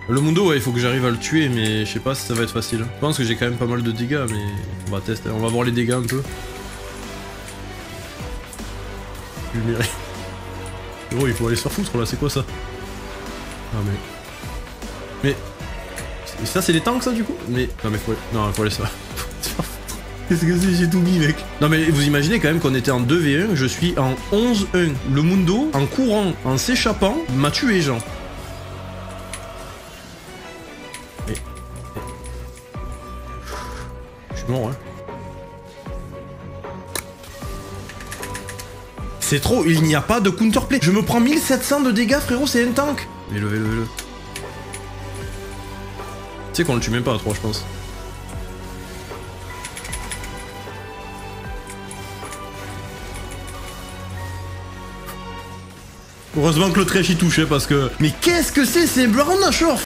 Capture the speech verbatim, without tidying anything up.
Le Mundo, ouais, il faut que j'arrive à le tuer, mais je sais pas si ça va être facile. Je pense que j'ai quand même pas mal de dégâts, mais on va tester, on va voir les dégâts un peu. Lumière. Oh, il faut aller se faire foutre là, c'est quoi ça? Ah mais... Mais... Et ça c'est les tanks ça du coup? Mais... Non mais faut... Non, faut aller se faire... Qu'est-ce que c'est? J'ai tout mis mec. Non mais vous imaginez quand même qu'on était en deux v un, je suis en onze un. Le Mundo, en courant, en s'échappant, m'a tué genre. Et... Je suis mort hein. C'est trop, il n'y a pas de counterplay. Je me prends mille sept cents de dégâts frérot, c'est un tank. Mais levez, levez, le. Tu sais qu'on le tue même pas à trois je pense. Heureusement que le trash il touchait parce que... Mais qu'est-ce que c'est ces blancs Nashor?